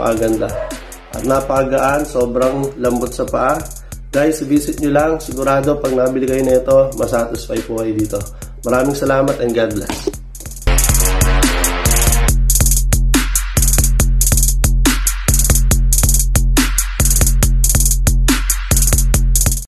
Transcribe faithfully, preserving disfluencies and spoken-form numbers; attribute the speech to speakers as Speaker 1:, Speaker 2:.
Speaker 1: napakaganda. At napakagaan, sobrang lambot sa paa. Guys, visit nyo lang. Sigurado pag nabili kayo nito, masatisfy po kayo dito. Maraming salamat and God bless.